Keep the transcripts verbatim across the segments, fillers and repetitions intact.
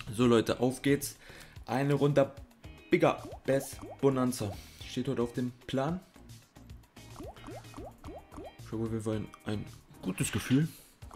So Leute, auf geht's. Eine Runde Bigger Bass Bonanza. Steht heute auf dem Plan. Ich habe auf jeden Fall ein, ein gutes Gefühl.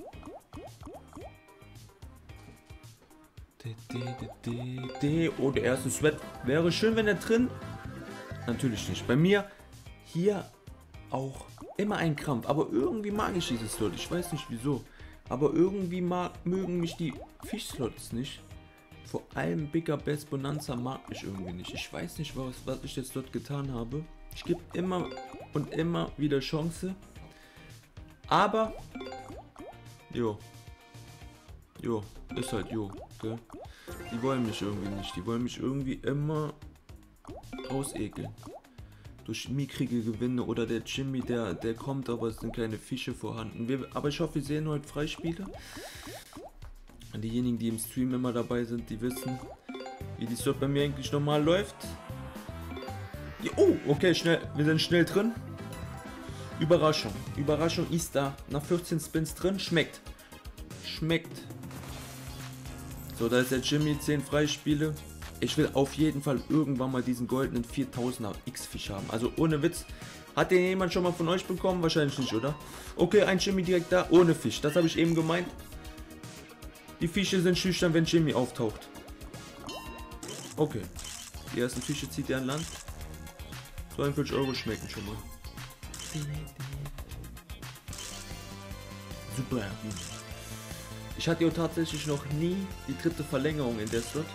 Oh, der erste Sweat. Wäre schön, wenn er drin. Natürlich nicht. Bei mir hier auch immer ein Krampf. Aber irgendwie mag ich dieses Slot. Ich weiß nicht wieso. Aber irgendwie mag, mögen mich die Fischslots nicht. Vor allem Bigger Bass Bonanza mag ich irgendwie nicht. Ich weiß nicht, was, was ich jetzt dort getan habe. Ich gebe immer und immer wieder Chance. Aber, jo, jo, ist halt jo, gell? Die wollen mich irgendwie nicht. Die wollen mich irgendwie immer rausekeln. Durch mickrige Gewinne oder der Jimmy, der, der kommt, aber es sind keine Fische vorhanden. Wir, aber ich hoffe, wir sehen heute Freispiele. Und diejenigen, die im Stream immer dabei sind, die wissen, wie dies dort bei mir eigentlich normal läuft. Ja, oh, okay, schnell, wir sind schnell drin. Überraschung, Überraschung ist da. Nach vierzehn Spins drin, schmeckt. Schmeckt. So, da ist der Jimmy, zehn Freispiele. Ich will auf jeden Fall irgendwann mal diesen goldenen viertausender X-Fisch haben. Also ohne Witz. Hat den jemand schon mal von euch bekommen? Wahrscheinlich nicht, oder? Okay, ein Jimmy direkt da, ohne Fisch. Das habe ich eben gemeint. Die Fische sind schüchtern, wenn Jimmy auftaucht. Okay. Die ersten Fische zieht er an Land. zweiundvierzig Euro schmecken schon mal. Super. Ich hatte ja tatsächlich noch nie die dritte Verlängerung in der Slot.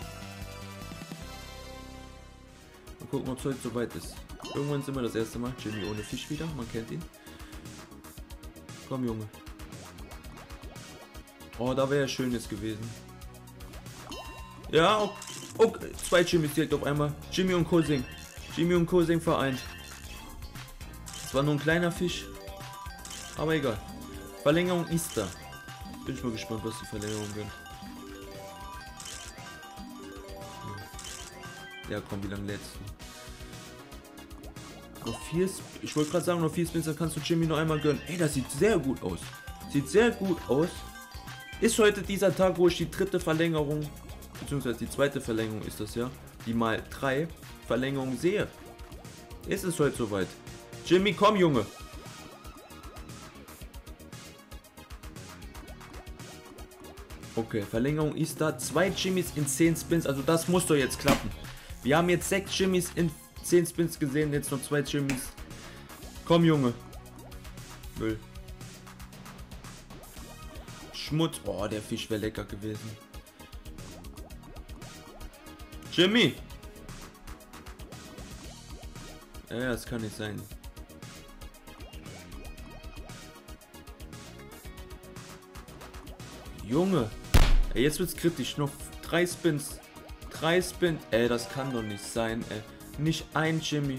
Mal gucken, ob es heute soweit ist. Irgendwann sind wir das erste Mal. Jimmy ohne Fisch wieder, man kennt ihn. Komm, Junge. Oh, da wäre Schönes gewesen. Ja, okay. Okay. Zwei Jimmys direkt auf einmal. Jimmy und Kosing. Jimmy und Kosing vereint. Das war nur ein kleiner Fisch. Aber egal. Verlängerung ist da. Bin ich mal gespannt, was die Verlängerung wird. Ja, komm, wie lange lädst du? Noch vier. Ich wollte gerade sagen, noch vier Spins, dann kannst du Jimmy noch einmal gönnen. Ey, das sieht sehr gut aus. Sieht sehr gut aus. Ist heute dieser Tag, wo ich die dritte Verlängerung, beziehungsweise die zweite Verlängerung ist das ja, die mal drei Verlängerungen sehe. Ist es heute soweit? Jimmy, komm, Junge. Okay, Verlängerung ist da. Zwei Jimmys in zehn Spins, also das muss doch jetzt klappen. Wir haben jetzt sechs Jimmys in zehn Spins gesehen, jetzt noch zwei Jimmys. Komm, Junge. Müll. Schmutz. Oh, der Fisch wäre lecker gewesen. Jimmy. Ja, das kann nicht sein. Junge. Ey, jetzt wird's kritisch. Noch drei Spins. Drei Spins. Ey, das kann doch nicht sein, ey. Nicht ein Jimmy.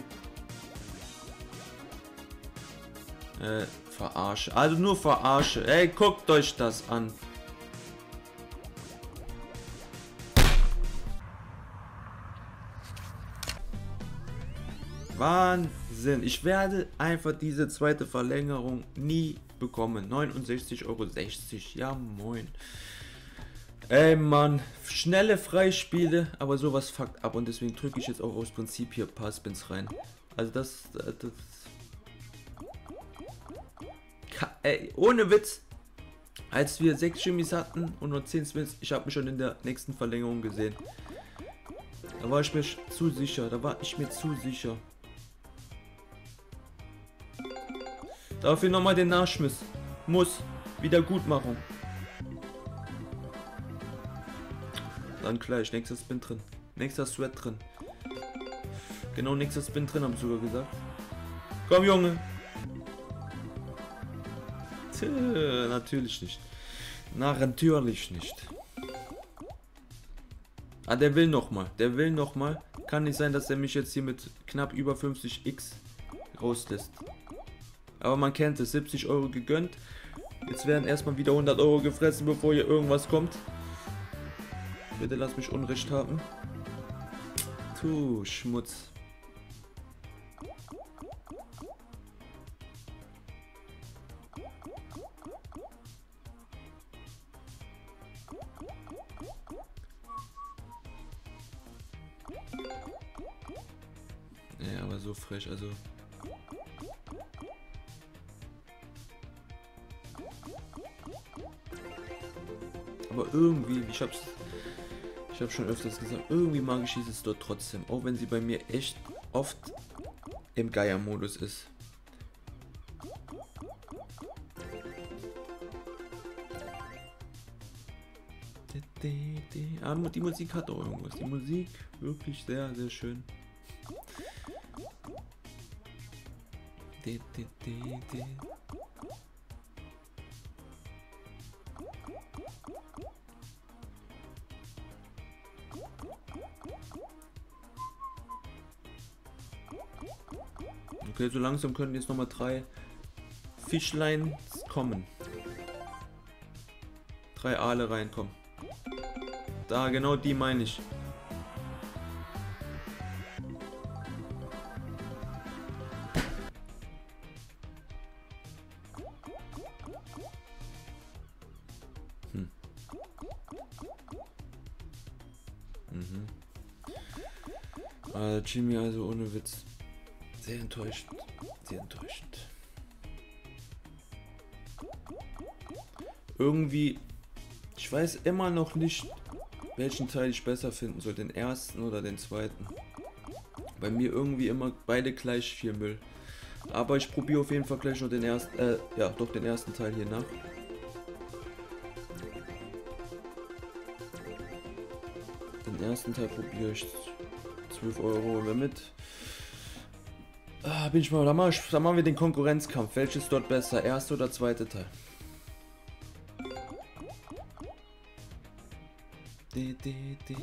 Äh, verarsche. Also nur verarsche. Ey, guckt euch das an. Wahnsinn. Ich werde einfach diese zweite Verlängerung nie bekommen. neunundsechzig Euro sechzig. Ja, moin. Ey, Mann. Schnelle Freispiele, aber sowas fuckt ab. Und deswegen drücke ich jetzt auch aus Prinzip hier ein paar Spins rein. Also das... das Ey, ohne Witz, als wir sechs Jimmys hatten und nur zehn Spins, ich habe mich schon in der nächsten Verlängerung gesehen. Da war ich mir zu sicher, da war ich mir zu sicher. Dafür nochmal den Nachschmiss. Muss. Wiedergutmachung. Dann gleich, nächster Spin drin. Nächster Sweat drin. Genau, nächster Spin drin, habe ich sogar gesagt. Komm, Junge. Tö, natürlich nicht. Na, natürlich nicht. Ah, der will noch mal. Der will noch mal. Kann nicht sein, dass er mich jetzt hier mit knapp über fünfzig X rauslässt. Aber man kennt es. siebzig Euro gegönnt. Jetzt werden erstmal wieder hundert Euro gefressen, bevor hier irgendwas kommt. Bitte lass mich Unrecht haben. Tu, Schmutz. Ja, aber so frech, also. Aber irgendwie, ich hab's, ich hab schon öfters gesagt, irgendwie mag ich dieses dort trotzdem, auch wenn sie bei mir echt oft im Geier-Modus ist. Ah, die Musik hat auch irgendwas. Die Musik wirklich sehr, sehr schön. Okay, so langsam können jetzt noch mal drei Fischlein kommen. Drei Aale reinkommen. Da, genau die meine ich. Hm. Mhm. Äh, Jimmy, also ohne Witz. Sehr enttäuschend. Sehr enttäuschend. Irgendwie, ich weiß immer noch nicht, welchen Teil ich besser finden soll, den ersten oder den zweiten. Bei mir irgendwie immer beide gleich viel Müll. Aber ich probiere auf jeden Fall gleich noch den ersten, äh, ja, doch den ersten Teil hier nach. Den ersten Teil probiere ich. zwölf Euro wir mit. Ah, bin ich mal, da machen, da machen wir den Konkurrenzkampf. Welches dort besser, erste oder zweite Teil? De, de, de.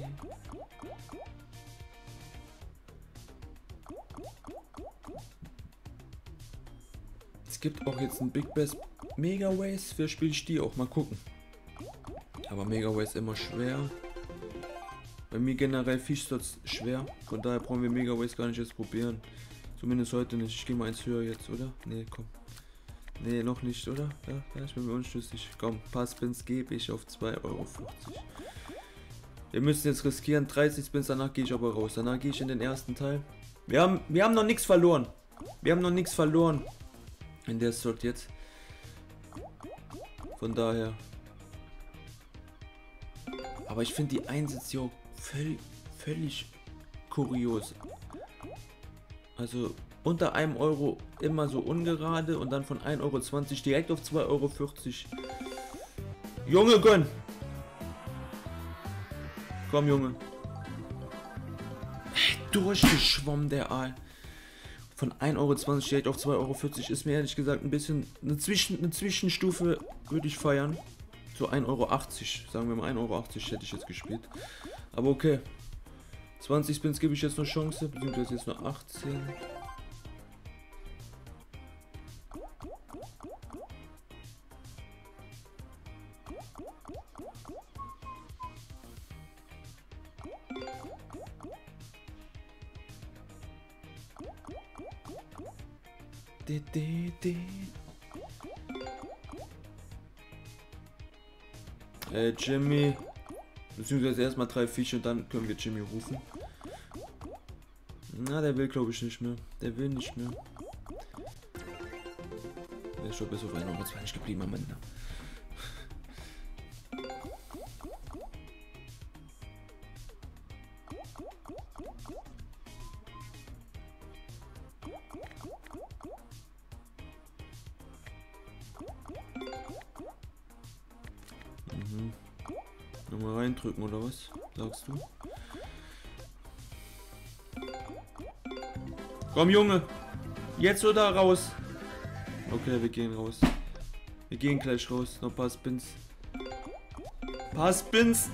Es gibt auch jetzt ein Big Bass Mega Ways, für spiele ich die auch, mal gucken. Aber Mega Ways immer schwer. Bei mir generell Fischsatz schwer, von daher brauchen wir Mega Ways gar nicht jetzt probieren. Zumindest heute nicht. Ich gehe mal eins höher jetzt, oder? Nee, komm. Nee, noch nicht, oder? Ja, ja, ich bin mir unschlüssig. Komm, paar Spins gebe ich auf zwei Euro fünfzig. Wir müssen jetzt riskieren, dreißig Spins, danach gehe ich aber raus. Danach gehe ich in den ersten Teil. Wir haben, wir haben noch nichts verloren. Wir haben noch nichts verloren. In der Slot jetzt. Von daher. Aber ich finde die Einsätze hier auch völlig, völlig kurios. Also unter einem Euro immer so ungerade und dann von ein Euro zwanzig direkt auf zwei Euro vierzig. Junge, gönn! Komm, Junge. Durchgeschwommen, der Aal. Von ein Euro zwanzig direkt auf zwei Euro vierzig ist mir ehrlich gesagt ein bisschen eine, Zwischen, eine Zwischenstufe, würde ich feiern. So ein Euro achtzig, sagen wir mal ein Euro achtzig hätte ich jetzt gespielt. Aber okay. zwanzig Spins gebe ich jetzt noch Chance, beziehungsweise jetzt nur achtzehn. De, de, de. Äh, Jimmy. Beziehungsweise erstmal drei Fische und dann können wir Jimmy rufen. Na, der will glaube ich nicht mehr. Der will nicht mehr. Der ist schon bis auf ein Euro zwanzig geblieben am Ende. Mhm. Nochmal reindrücken oder was? Sagst du? Komm Junge! Jetzt oder raus? Okay, wir gehen raus. Wir gehen gleich raus. Noch ein paar Spins. Paar Spins!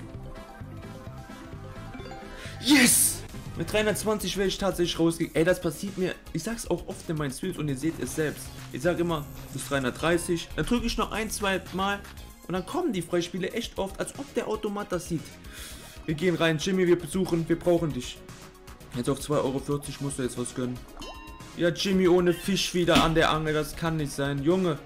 Yes! Mit dreihundertzwanzig wäre ich tatsächlich rausgegangen. Ey, das passiert mir. Ich sag's auch oft in meinen Streams und ihr seht es selbst. Ich sag immer bis dreihundertdreißig. Dann drücke ich noch ein, zwei Mal. Und dann kommen die Freispiele echt oft, als ob der Automat das sieht. Wir gehen rein. Jimmy, wir besuchen. Wir brauchen dich. Jetzt auf zwei Euro vierzig musst du jetzt was gönnen. Ja, Jimmy ohne Fisch wieder an der Angel. Das kann nicht sein. Junge.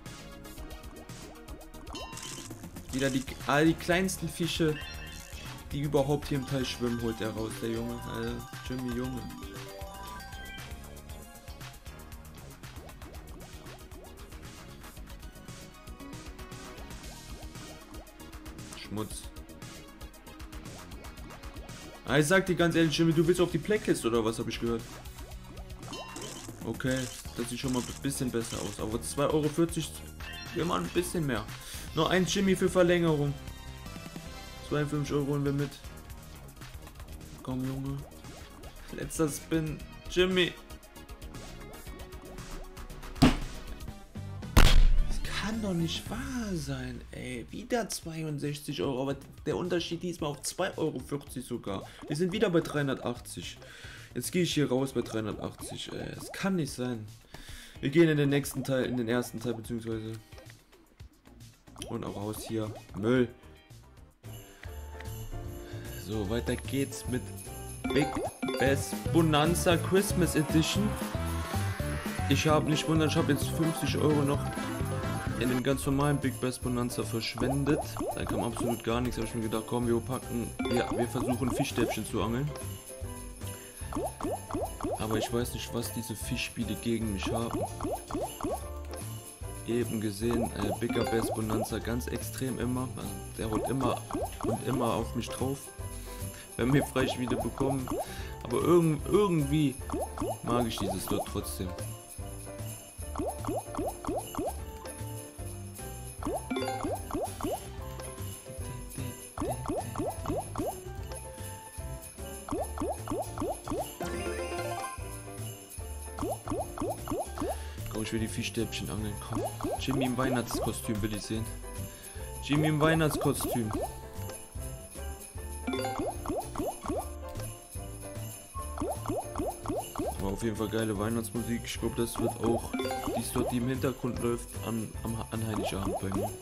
Wieder die, all die kleinsten Fische, die die überhaupt hier im Teil schwimmen, holt er raus, der Junge. Also, Jimmy Junge. Schmutz. Ah, ich sag dir ganz ehrlich, Jimmy, du willst auf die Blacklist oder was, habe ich gehört? Okay, das sieht schon mal ein bisschen besser aus. Aber zwei Euro vierzig, wir machen ein bisschen mehr. Noch ein Jimmy für Verlängerung. zweiundfünfzig Euro holen wir mit. Komm, Junge. Letzter Spin. Jimmy. Kann doch nicht wahr sein, ey. Wieder zweiundsechzig Euro, aber der Unterschied diesmal auf zwei Euro vierzig sogar. Wir sind wieder bei dreihundertachtzig. Jetzt gehe ich hier raus bei dreihundertachtzig, ey. Das kann nicht sein. Wir gehen in den nächsten Teil, in den ersten Teil, beziehungsweise. Und auch raus hier. Müll. So, weiter geht's mit Big Bass Bonanza Christmas Edition. Ich habe nicht wundern, ich habe jetzt fünfzig Euro noch in dem ganz normalen Big Bass Bonanza verschwendet. Da kam absolut gar nichts. Habe ich mir gedacht, komm, wir packen, wir, wir versuchen Fischstäbchen zu angeln. Aber ich weiß nicht, was diese Fischspiele gegen mich haben. Eben gesehen, äh, Bigger Bass Bonanza ganz extrem immer. Also der holt immer und immer auf mich drauf, wenn wir Freispiele bekommen. Aber irgend, irgendwie mag ich dieses dort trotzdem. Ich will die Fischstäbchen angeln. Komm. Jimmy im Weihnachtskostüm will ich sehen. Jimmy im Weihnachtskostüm. Aber auf jeden Fall geile Weihnachtsmusik. Ich glaube, das wird auch die dort, die im Hintergrund läuft, an, an, an Heiligabend bei mir.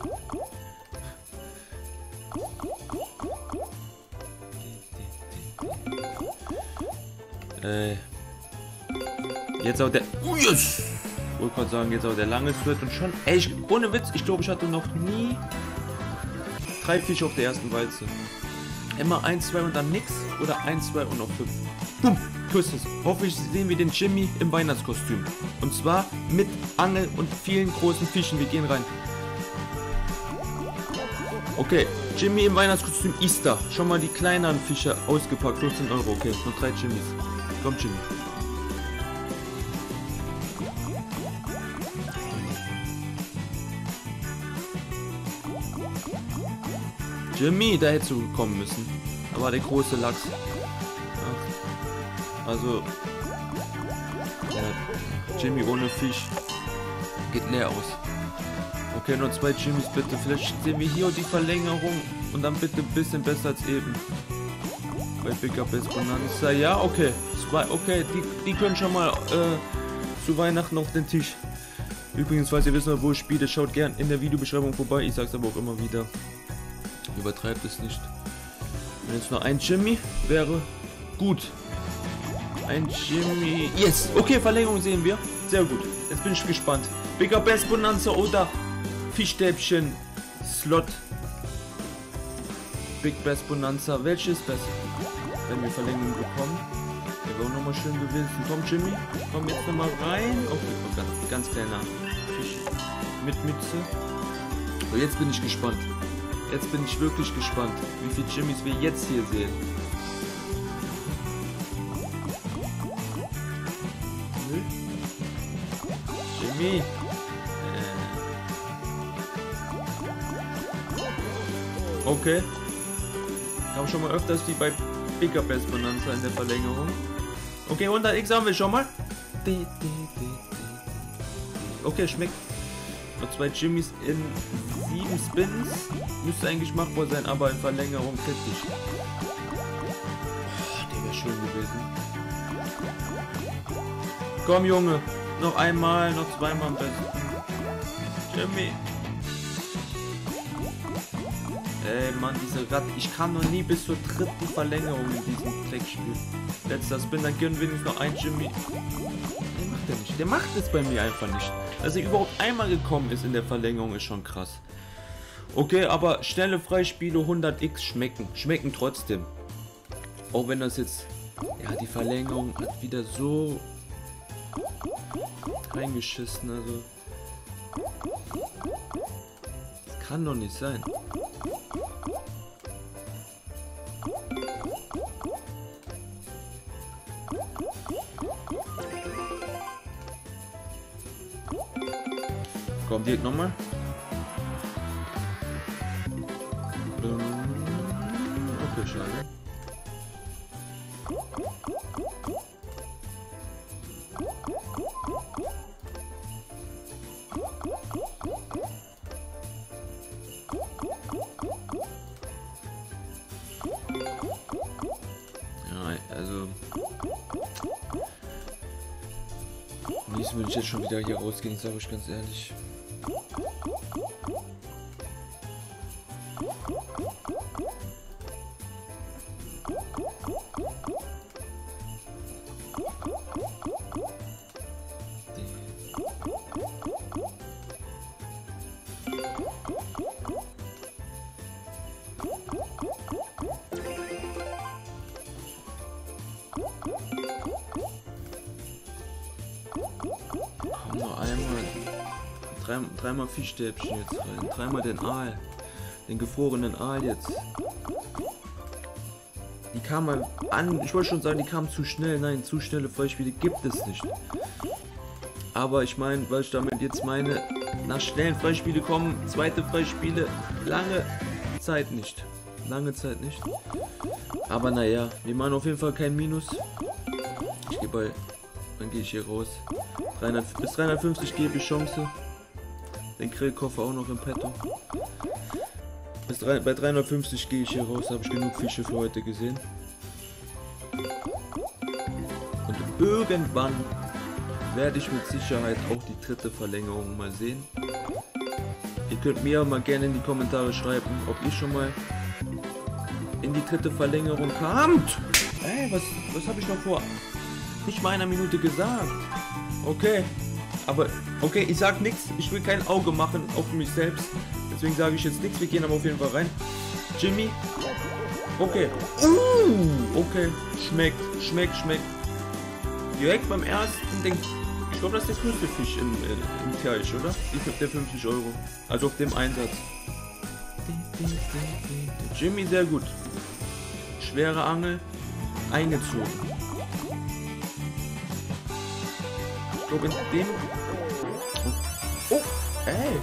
Äh. Jetzt auch der. Oh, yes! Ich wollte gerade sagen, jetzt aber der lange wird und schon. Ey, ich, ohne Witz, ich glaube, ich hatte noch nie drei Fische auf der ersten Walze. Immer eins, zwei und dann nix. Oder eins, zwei und noch fünf. Bumm, Küsses. Hoffentlich sehen wir den Jimmy im Weihnachtskostüm. Und zwar mit Angel und vielen großen Fischen. Wir gehen rein. Okay, Jimmy im Weihnachtskostüm ist da. Schon mal die kleineren Fische ausgepackt. fünfzehn Euro. Okay, noch drei Jimmys. Komm, Jimmy. Jimmy, da hättest du kommen müssen. Aber der große Lachs. Ach. Also. Ja, Jimmy ohne Fisch. Geht leer aus. Okay, noch zwei Jimmys bitte. Vielleicht sehen wir hier die Verlängerung. Und dann bitte ein bisschen besser als eben. Bei Bigger Bass Bonanza. Ja, okay. Zwei, okay, die, die können schon mal äh, zu Weihnachten auf den Tisch. Übrigens, falls ihr wissen wollt, wo ich spiele, schaut gern in der Videobeschreibung vorbei. Ich sag's aber auch immer wieder. Übertreibt es nicht. Wenn jetzt noch ein Jimmy wäre gut. Ein Jimmy. Yes! Okay, Verlängerung sehen wir. Sehr gut. Jetzt bin ich gespannt. Bigger Bass Bonanza oder Fischstäbchen Slot. Big Bass Bonanza. Welches ist besser? Wenn wir Verlängerung bekommen. Der war auch nochmal schön gewesen. Komm, Jimmy. Komm jetzt nochmal rein. Okay, oh, ganz, ganz kleiner Fisch. Mit Mütze. So, jetzt bin ich gespannt. Jetzt bin ich wirklich gespannt, wie viele Jimmys wir jetzt hier sehen. Jimmy. Äh. Okay. Kam schon mal öfters wie bei Bigger Bass Bonanza in der Verlängerung. Okay, hundert X haben wir schon mal. Okay, schmeckt. Noch zwei Jimmys in sieben Spins. Müsste eigentlich machbar sein, aber in Verlängerung kritisch. Oh, der wäre schön gewesen. Komm, Junge. Noch einmal, noch zweimal am besten. Jimmy. Ey, Mann, diese Ratte. Ich kam noch nie bis zur dritten Verlängerung in diesem Fleckspiel. Letzter Spin, dann gönnen wir wenigstens noch ein Jimmy. Den macht er nicht. Der macht es bei mir einfach nicht. Dass er überhaupt einmal gekommen ist in der Verlängerung, ist schon krass. Okay, aber schnelle Freispiele hundert x schmecken. Schmecken trotzdem. Auch wenn das jetzt... Ja, die Verlängerung hat wieder so... reingeschissen, also... Das kann doch nicht sein. Komm, direkt nochmal. Okay, schade. Ja, also... Nächstes will ich jetzt schon wieder hier rausgehen, sage ich ganz ehrlich. Nur einmal, drei, dreimal Fischstäbchen jetzt rein, dreimal den Aal, den gefrorenen Aal jetzt. Die kamen an, ich wollte schon sagen, die kamen zu schnell, nein, zu schnelle Freispiele gibt es nicht. Aber ich meine, weil ich damit jetzt meine, nach schnellen Freispiele kommen, zweite Freispiele, lange Zeit nicht, lange Zeit nicht. Aber naja, wir machen auf jeden Fall kein Minus. Ich gehe bei, dann gehe ich hier raus. dreihundert, bis dreihundertfünfzig gebe ich Chance. Den Grillkoffer auch noch im Petto. Bis drei, bei dreihundertfünfzig gehe ich hier raus, habe ich genug Fische für heute gesehen. Und irgendwann werde ich mit Sicherheit auch die dritte Verlängerung mal sehen. Ihr könnt mir mal gerne in die Kommentare schreiben, ob ihr schon mal in die dritte Verlängerung kamt. Ey, was, was habe ich noch vor nicht mal einer Minute gesagt? Okay, aber okay, ich sag nichts, ich will kein Auge machen auf mich selbst, deswegen sage ich jetzt nichts, wir gehen aber auf jeden Fall rein. Jimmy, okay, uh, okay, schmeckt, schmeckt, schmeckt. Direkt beim ersten, denk, ich glaube, das ist der größte Fisch im, äh, im Teich, oder? Die, der fünfzig Euro, also auf dem Einsatz. Jimmy, sehr gut. Schwere Angel, eingezogen. Ich glaube in dem... Oh, ey!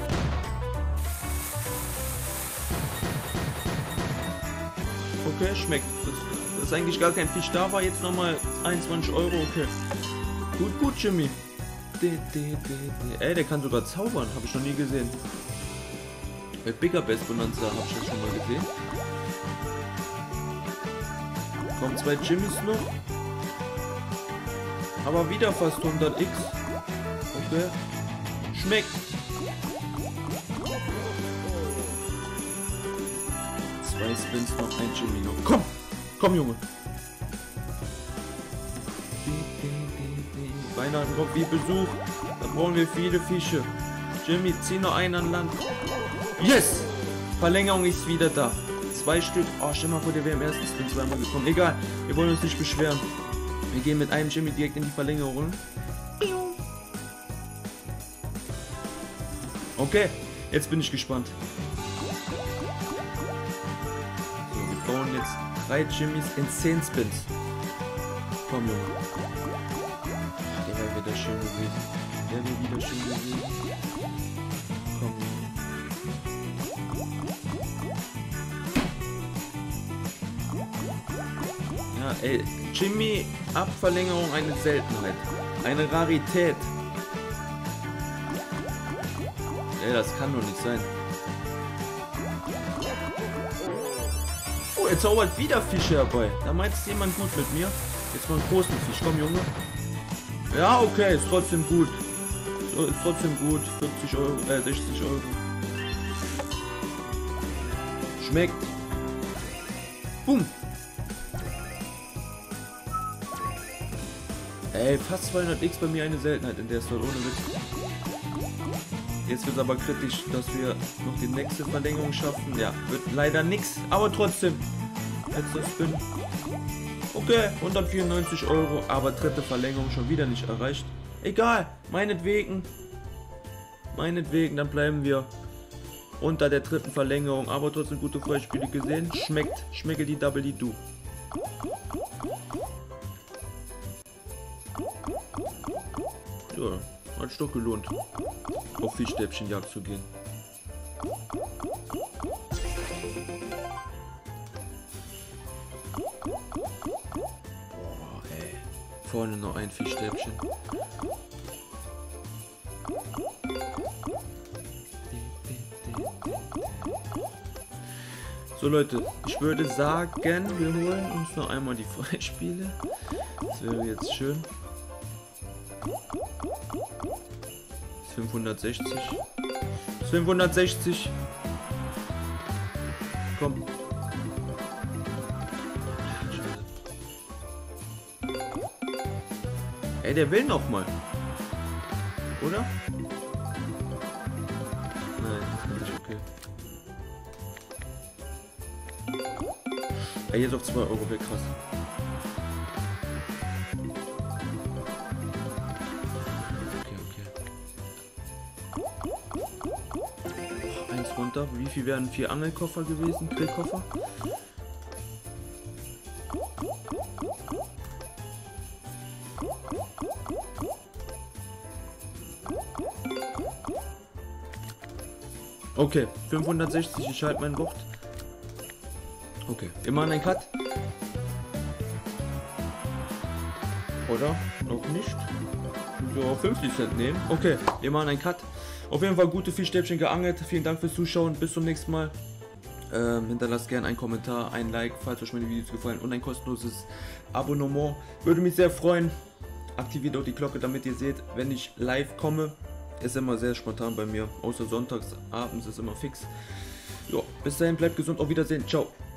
Okay, schmeckt. Das, das ist eigentlich gar kein Fisch da, war jetzt nochmal einundzwanzig Euro, okay. Gut, gut, Jimmy. De, de, de, de. Ey, der kann sogar zaubern, habe ich noch nie gesehen. Bei Bigger Bass Bonanza habe ich das schon mal gesehen. Kommen zwei Jimmys noch. Aber wieder fast hundert x. Okay. Schmeckt. Zwei Spins noch, ein Jimmy noch. Komm! Komm, Junge! Weihnachten kommt wie Besuch. Da brauchen wir viele Fische. Jimmy, zieh noch einen an Land. Yes! Verlängerung ist wieder da. Zwei Stück. Oh, stell mal vor, der wäre im ersten Spin zweimal gekommen. Egal, wir wollen uns nicht beschweren. Wir gehen mit einem Jimmy direkt in die Verlängerung. Okay, jetzt bin ich gespannt. So, wir bauen jetzt drei Jimmys in zehn Spins. Komm, Junge. Der wäre wieder schön gewesen. Der wäre wieder schön gewesen. Komm, Junge. Ja, ey, Jimmy, Abverlängerung, eine Seltenheit. Eine Rarität. Ey, das kann doch nicht sein. Oh, er zaubert wieder Fische herbei. Da meint es jemand gut mit mir. Jetzt mal einen großen Fisch. Komm, Junge. Ja, okay, ist trotzdem gut. Ist trotzdem gut. vierzig Euro, äh, sechzig Euro. Schmeckt. Boom. Ey, fast zweihundert x bei mir eine Seltenheit in der Slot, ohne Witz. Jetzt wird es aber kritisch, dass wir noch die nächste Verlängerung schaffen. Ja, wird leider nichts, aber trotzdem. Letzter Spin. Okay, hundertvierundneunzig Euro, aber dritte Verlängerung schon wieder nicht erreicht. Egal, meinetwegen. Meinetwegen, dann bleiben wir unter der dritten Verlängerung, aber trotzdem gute Freispiele gesehen. Schmeckt, schmecke die Double Do. Ja, hat sich doch gelohnt, auf Fischstäbchenjagd zu gehen. Boah, ey. Vorne noch ein Fischstäbchen. So Leute, ich würde sagen, wir holen uns noch einmal die Freispiele. Das wäre jetzt schön. fünfhundertsechzig. fünfhundertsechzig. Komm. Ey, der will noch mal. Oder? Nein, das ist nicht okay. Ey, jetzt auf zwei Euro weg, krass. Runter. Wie viel wären vier Angelkoffer gewesen? Grillkoffer? Okay, fünfhundertsechzig, ich halte mein Wort. Okay, immer ein Cut. Oder? Noch nicht. So, fünfzig Cent nehmen. Okay, wir machen einen Cut. Auf jeden Fall gute Fischstäbchen geangelt. Vielen Dank fürs Zuschauen. Bis zum nächsten Mal. Ähm, hinterlasst gerne einen Kommentar, ein Like, falls euch meine Videos gefallen und ein kostenloses Abonnement. Würde mich sehr freuen. Aktiviert auch die Glocke, damit ihr seht, wenn ich live komme. Ist immer sehr spontan bei mir. Außer sonntags, abends ist immer fix. Jo, bis dahin, bleibt gesund. Auf Wiedersehen. Ciao.